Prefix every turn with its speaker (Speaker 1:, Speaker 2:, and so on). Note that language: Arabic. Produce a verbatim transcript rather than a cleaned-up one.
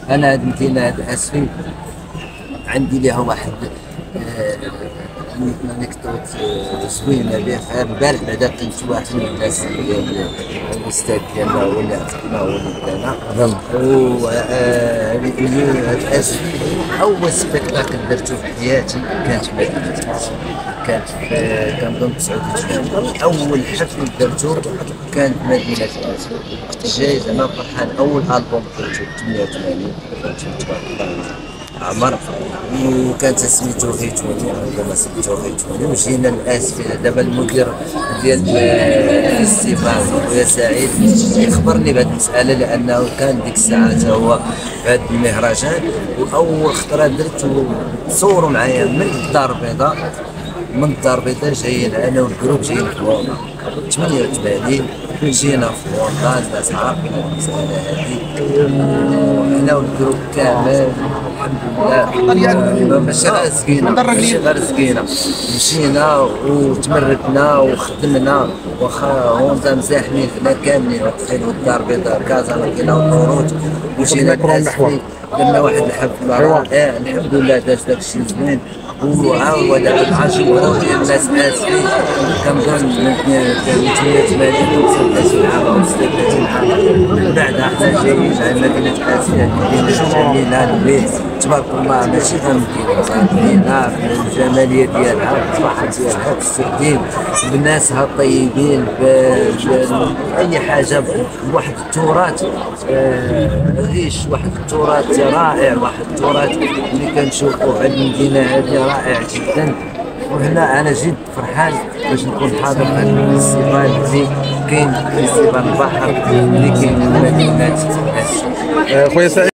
Speaker 1: انا هاد المدينه هاد اسفي عندي ليها واحد آه، انكدوت آه، زوينه بها. البارح بعدا كنت واحد من الناس ديال الاستاذ ديالنا هو اللي عطانا هو اللي بدانا. و آه، هاد اسفي اول سبيكتاكل درتو في حياتي كانت مدينه اسفي. كانت في كنظن تسعة وثمانين. اول حفل درتو كانت مدينه اسفي. جاي زعما فرحان. اول البوم درتو ثمانية وثمانين تبارك الله عمر، وكانت سميتو هيتوني. دابا سميتو هيتوني وجينا لاسفي. دابا المدير ديال الفيستيفال خويا سعيد يخبرني بهذه المساله لانه كان ديك الساعه حتى هو في هذا المهرجان. واول خطره درت تصوروا معايا من الدار البيضاء. من الدار البيضاء جايين انا والجروب جايين في بوندا ثمانية وثمانين. جينا في بوندا الناس عارفين المساله هذه. انا والجروب كامل الحمد لله ماشي غير سكينه ماشي غير سكينه. مشينا وتمردنا وخدمنا واخا هوندا مزاحمين حنا كاملين. تخيلوا الدار البيضاء كازا ما كاينه وطروج. وجينا لاسفي درنا واحد الحفله رائع الحمد لله. داز داكشي زوين. وعاود مع جمهور ديال الناس اسفي كنظن من ثمانية وثمانين وصلنا شي عام او ستة وثلاثين عام. من بعدها حنا جايين على مدينه اسفي. مدينه جميله البيت تبارك الله. ماشي غير مدينه مدينه بالجماليه ديالها بالصحه ديالها بالسردين بناسها الطيبين باي حاجه بواحد التراث غيش. واحد التراث رائع. واحد التراث اللي كنشوفوه في هذه المدينه هذه رائع جدا. وهنا انا جد فرحان باش نكون حاضر في هذا الفيستيفال اللي كاين. فيستيفال البحر اللي كاين في مدينه اسفي.
Speaker 2: خويا سعيد.